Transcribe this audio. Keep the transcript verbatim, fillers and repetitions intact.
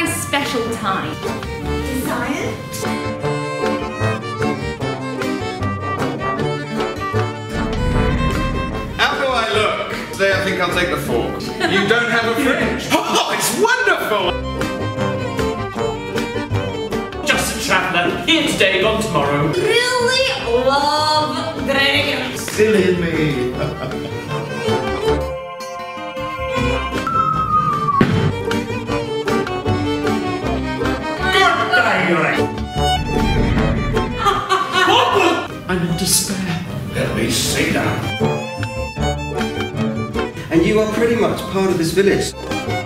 very special time. Desire? How do I look? Today I think I'll take the fork. You don't have a fridge? Oh, it's wonderful! Just a traveller, here today, gone tomorrow. Really love dragons. Silly me. I'm in despair. Let me see that. And you are pretty much part of this village.